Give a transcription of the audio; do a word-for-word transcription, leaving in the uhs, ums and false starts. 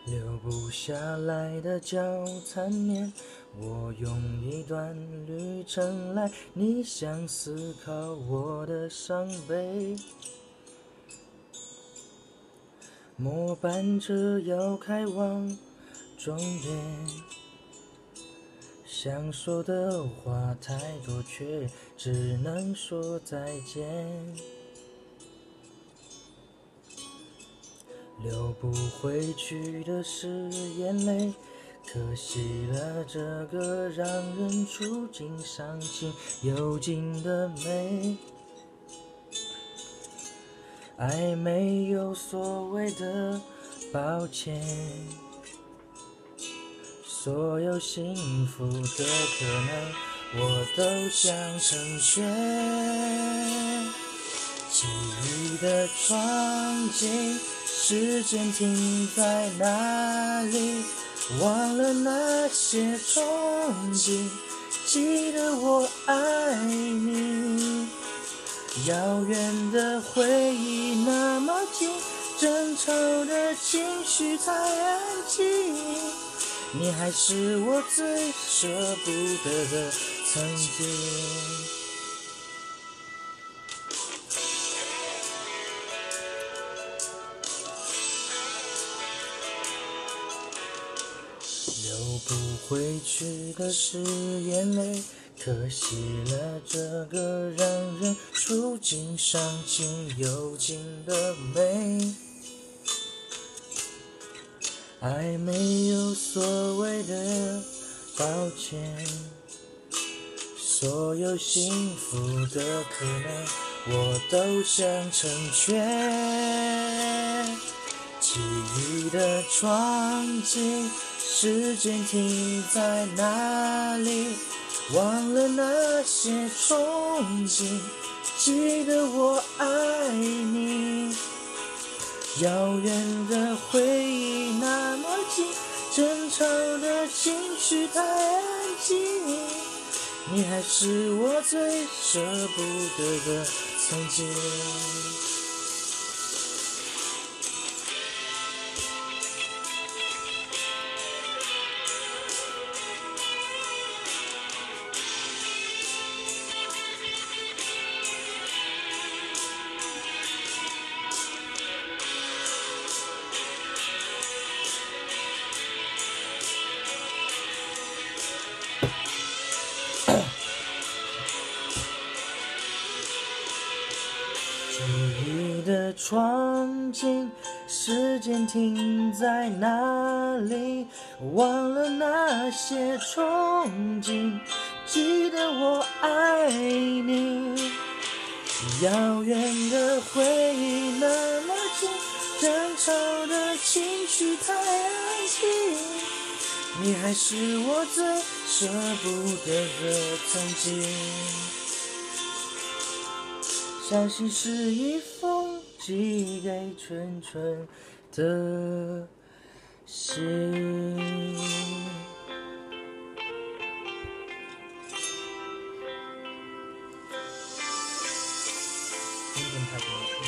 留不下来的脚残念，我用一段旅程来逆向思考我的伤悲。末班车要开往终点，想说的话太多，却只能说再见。流不回去的是眼泪，可惜了这个让人触景伤情幽静的美。爱没有所谓的抱歉，所有幸福的可能我都想成全。记忆的窗景，时间停在哪里？忘了那些憧憬，记得我爱你。遥远的回忆那么近，争吵的情绪太安静，你还是我最舍不得的曾经。流不回去的是眼泪，可惜了这个让人触景伤情幽静的美。爱没有所谓的抱歉，所有幸福的可能我都想成全。记忆的窗景，时间停在哪里？忘了那些憧憬，记得我爱你。遥远的回忆那么近，争吵的情绪太安静，你还是我最舍不得的曾经。记忆的窗景，时间停在哪里？忘了那些憧憬，记得我爱你。遥远的回忆那么近，争吵的情绪太安静，你还是我最舍不得的曾经。相信是一封寄给纯纯的信。有点太多了。